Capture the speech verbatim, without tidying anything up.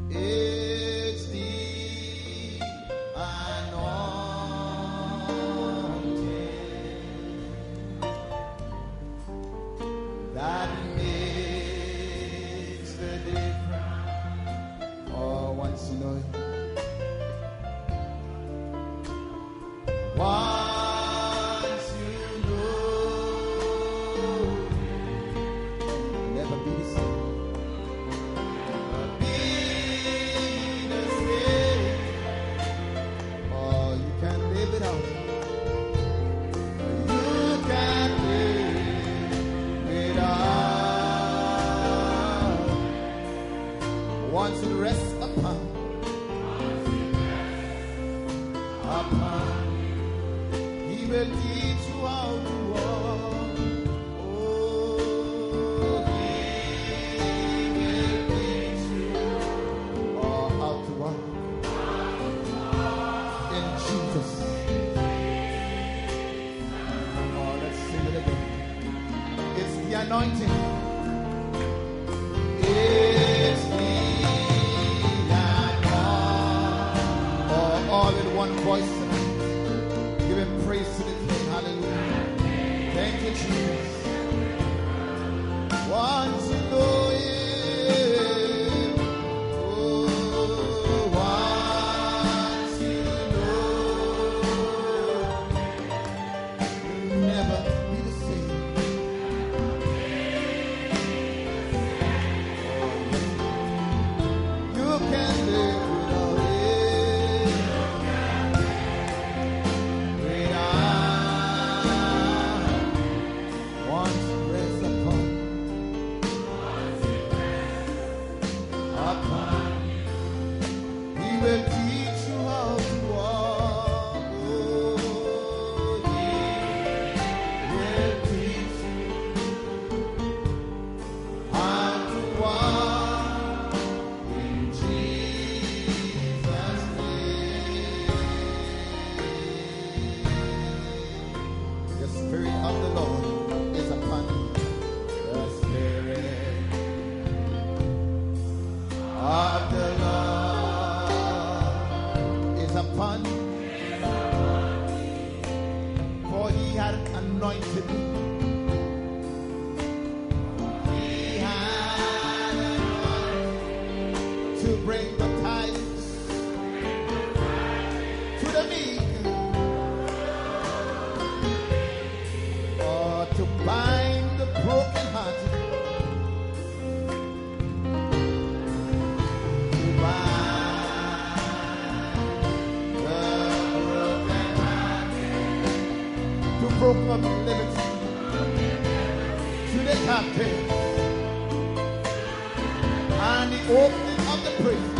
It's the anointing that makes the difference. Oh, once you know it. Once you know, never be the same. Be the same. Oh, you can live it out. You can live it out. Once you rest upon, upon. He will teach you how to walk. Oh, He will teach you oh, how to walk. In Jesus. Oh, let's sing it again. It's the anointing. It's the anointing. Oh, all in one voice tonight. Give him praise to the King. Hallelujah. Thank you, Jesus. Once you know him. Oh, once you know, you'll never be the same. You can live without it. Anointed me. He had anointed to bring the tidings to the meek, or to bind the brokenhearted, to bind the brokenhearted, to proclaim liberty to the captive, and the opening of the prison